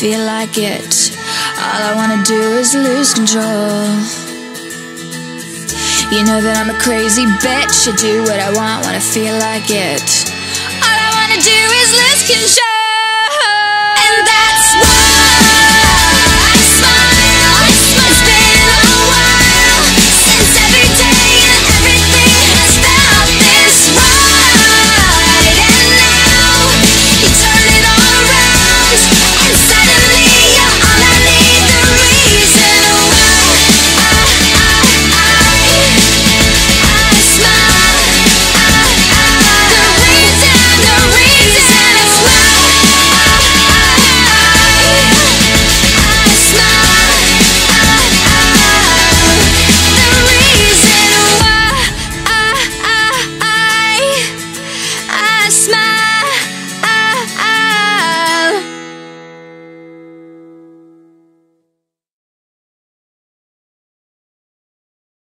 feel like it. All I wanna do is lose control. You know that I'm a crazy bitch. I do what I want when I feel like it. All I wanna do is lose control. And that's why